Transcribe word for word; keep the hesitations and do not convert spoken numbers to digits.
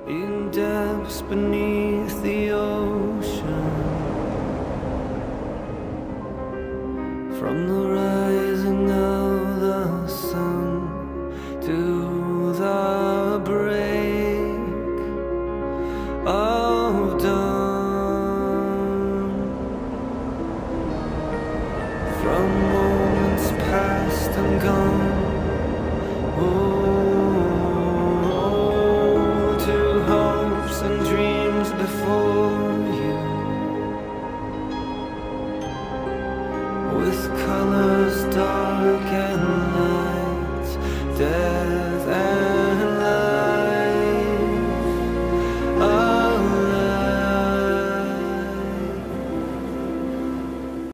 in depths beneath the ocean, from the rising of the sun to the break.